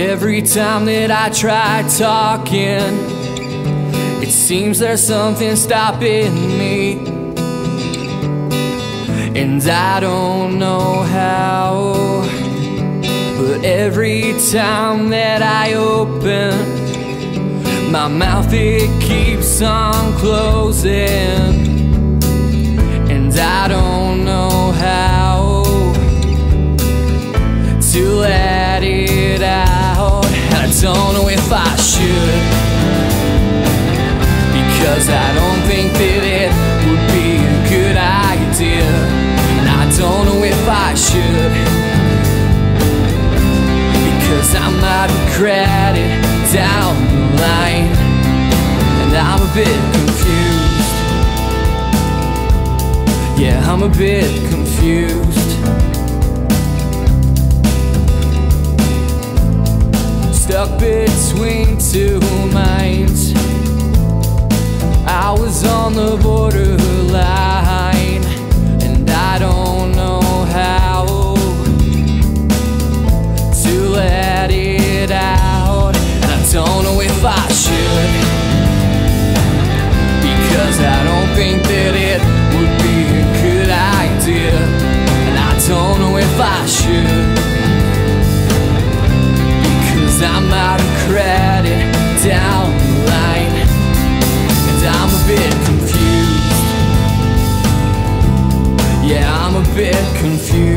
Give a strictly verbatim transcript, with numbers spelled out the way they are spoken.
every time that I try talking, it seems there's something stopping me, and I don't know how. But every time that I open my mouth, it keeps on closing, and I don't know how to let it out. And I don't know if I should, because I don't think that it would be a good idea. And I don't know if I should, because I might regret it down the line. And I'm a bit confused. Yeah, I'm a bit confused. Stuck between two minds. I was on the borderline, and I don't know how to let it out. And I don't know if I should, because I don't think that it would be a good idea. And I don't know if I should, because I might regret it down the line. And I'm a bit confused. Yeah, I'm a bit confused.